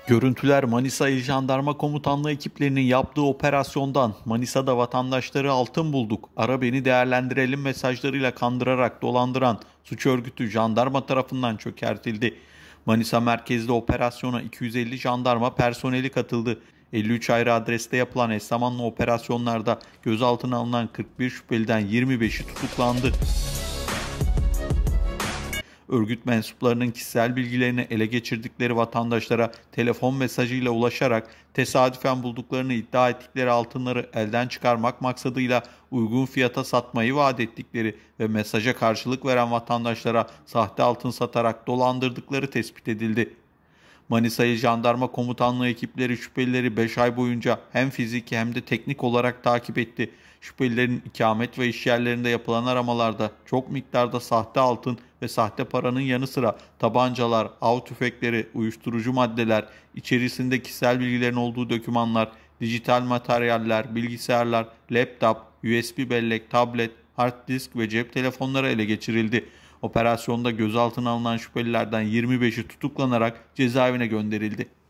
Görüntüler Manisa İl Jandarma Komutanlığı ekiplerinin yaptığı operasyondan. Manisa'da vatandaşları altın bulduk, ara beni değerlendirelim mesajlarıyla kandırarak dolandıran suç örgütü jandarma tarafından çökertildi. Manisa merkezli operasyona 250 jandarma personeli katıldı. 53 ayrı adreste yapılan eş zamanlı operasyonlarda gözaltına alınan 41 şüpheliden 25'i tutuklandı. Örgüt mensuplarının kişisel bilgilerini ele geçirdikleri vatandaşlara telefon mesajıyla ulaşarak tesadüfen bulduklarını iddia ettikleri altınları elden çıkarmak maksadıyla uygun fiyata satmayı vaat ettikleri ve mesaja karşılık veren vatandaşlara sahte altın satarak dolandırdıkları tespit edildi. Manisa İl Jandarma Komutanlığı ekipleri şüphelileri 5 ay boyunca hem fiziki hem de teknik olarak takip etti. Şüphelilerin ikamet ve iş yerlerinde yapılan aramalarda çok miktarda sahte altın ve sahte paranın yanı sıra tabancalar, av tüfekleri, uyuşturucu maddeler, içerisinde kişisel bilgilerin olduğu dokümanlar, dijital materyaller, bilgisayarlar, laptop, USB bellek, tablet, hard disk ve cep telefonları ele geçirildi. Operasyonda gözaltına alınan şüphelilerden 25'i tutuklanarak cezaevine gönderildi.